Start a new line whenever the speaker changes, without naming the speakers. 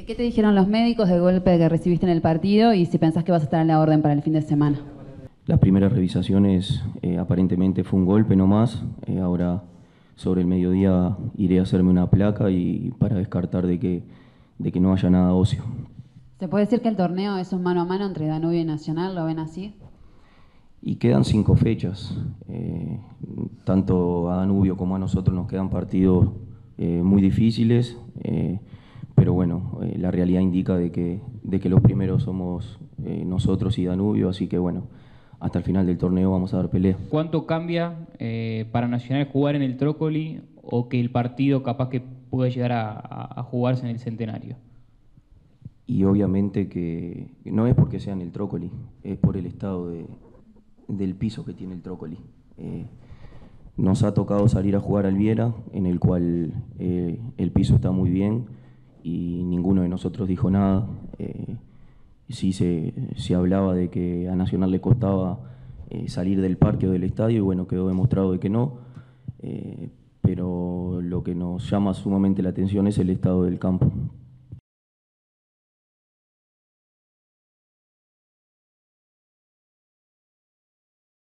¿Qué te dijeron los médicos del golpe que recibiste en el partido y si pensás que vas a estar en la orden para el fin de semana?
Las primeras revisaciones aparentemente fue un golpe nomás. Ahora sobre el mediodía iré a hacerme una placa y para descartar de que no haya nada óseo.
¿Se puede decir que el torneo es un mano a mano entre Danubio y Nacional? ¿Lo ven así?
Y quedan 5 fechas. Tanto a Danubio como a nosotros nos quedan partidos muy difíciles, pero bueno, la realidad indica de que los primeros somos nosotros y Danubio, así que bueno, hasta el final del torneo vamos a dar pelea.
¿Cuánto cambia para Nacional jugar en el Trócoli o que el partido capaz que puede llegar a jugarse en el Centenario?
Y obviamente que no es porque sea en el Trócoli, es por el estado del piso que tiene el Trócoli. Nos ha tocado salir a jugar al Viera, en el cual el piso está muy bien y ninguno de nosotros dijo nada. Sí se hablaba de que a Nacional le costaba salir del parque o del estadio y bueno, quedó demostrado de que no. Pero lo que nos llama sumamente la atención es el estado del campo.